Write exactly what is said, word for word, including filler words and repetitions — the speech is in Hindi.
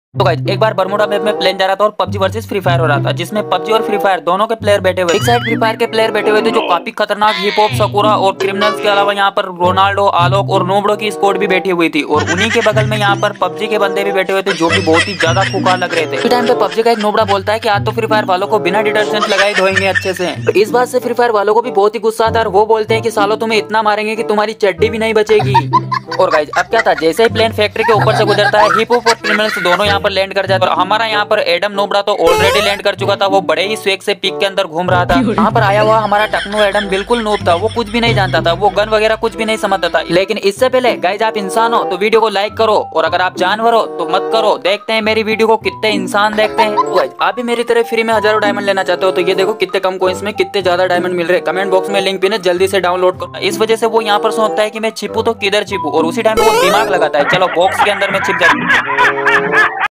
तो गाइस एक बार बरमुडा मैप में प्लेन जा रहा था और पबजी वर्सेस फ्री फायर हो रहा था, जिसमें पबजी और फ्री फायर दोनों के प्लेयर बैठे हुए। एक साइड फ्री फायर के प्लेयर बैठे हुए थे जो काफी खतरनाक हिप हॉप, सकूरा और क्रिमिनल्स के अलावा यहाँ पर रोनाल्डो, आलोक और नोबड़ो की स्क्वाड भी बैठी हुई थी। और उन्हीं के बगल में यहाँ पर पबजी के बंदे भी बैठे हुए थे जो की बहुत ही ज्यादा खुकार लग रहे थे। इस टाइम पे पबजी का एक नोबड़ा बोलता है कि आज तो फ्री फायर वालों को बिना डिटर्जेंट लगाए धोएंगे अच्छे से। तो इस बात से फ्री फायर वालों को भी बहुत ही गुस्सा आता है और वो बोलते हैं कि सालों तुम्हें इतना मारेंगे कि तुम्हारी चड्डी भी नहीं बचेगी। और गाइस अब क्या था, जैसे ही प्लेन फैक्ट्री के ऊपर से गुजरता है, हिप हॉप और क्रिमिनल्स दोनों यहाँ पर लैंड कर जाते हैं। और हमारा यहाँ पर एडम नोबड़ा तो ऑलरेडी लैंड कर चुका था, वो बड़े ही स्वेग से पिक के अंदर घूम रहा था। यहाँ पर आया हुआ हमारा टकनू एडम बिल्कुल नूब था, वो कुछ भी नहीं जानता था, वो गन वगैरह कुछ भी नहीं समझता था। लेकिन इससे पहले गाइस आप इंसान हो तो वीडियो को लाइक करो, और अगर आप जानवर हो तो मत करो। देखते हैं मेरी वीडियो को कितने इंसान देखते हैं। तो गाइस आप भी मेरी तरह फ्री में हजारों डायमंड लेना चाहते हो तो ये देखो कितने कम कोइंस में कितने ज्यादा डायमंड मिल रहे हैं। कमेंट बॉक्स में लिंक पिन है, जल्दी से डाउनलोड करो। इस वजह से वो यहाँ पर सोचता है कि मैं छिपू तो किधर छिपू, और उसी टाइम पे वो दिमाग लगाता है चलो बॉक्स के अंदर में छिप जाए।